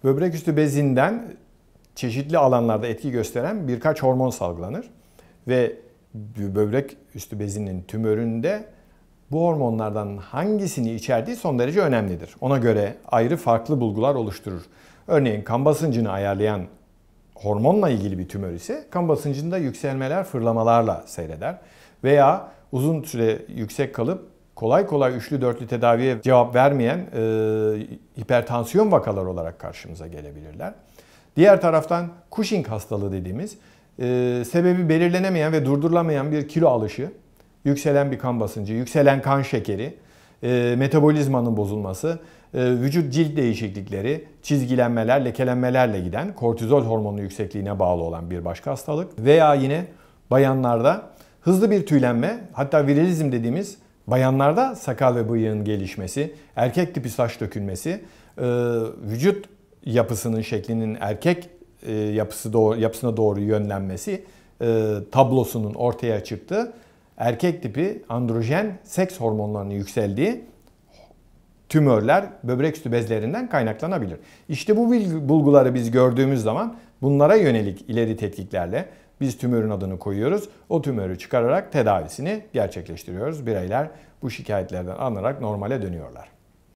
böbrek üstü bezinden çeşitli alanlarda etki gösteren birkaç hormon salgılanır. Ve böbrek üstü bezinin tümöründe bu hormonlardan hangisini içerdiği son derece önemlidir. Ona göre ayrı farklı bulgular oluşturur. Örneğin kan basıncını ayarlayan hormonla ilgili bir tümör ise kan basıncında yükselmeler fırlamalarla seyreder. Veya uzun süre yüksek kalıp kolay kolay üçlü dörtlü tedaviye cevap vermeyen hipertansiyon vakalar olarak karşımıza gelebilirler. Diğer taraftan Cushing hastalığı dediğimiz sebebi belirlenemeyen ve durdurulamayan bir kilo alışı, yükselen bir kan basıncı, yükselen kan şekeri, metabolizmanın bozulması, vücut cilt değişiklikleri, çizgilenmeler, lekelenmelerle giden kortizol hormonu yüksekliğine bağlı olan bir başka hastalık. Veya yine bayanlarda hızlı bir tüylenme, hatta virilizm dediğimiz bayanlarda sakal ve bıyığın gelişmesi, erkek tipi saç dökülmesi, vücut yapısının şeklinin erkek yapısına doğru yönlenmesi tablosunun ortaya çıktığı erkek tipi androjen seks hormonlarının yükseldiği tümörler böbrek üstü bezlerinden kaynaklanabilir. İşte bu bulguları biz gördüğümüz zaman bunlara yönelik ileri tetkiklerle biz tümörün adını koyuyoruz. O tümörü çıkararak tedavisini gerçekleştiriyoruz. Bireyler bu şikayetlerden alınarak normale dönüyorlar.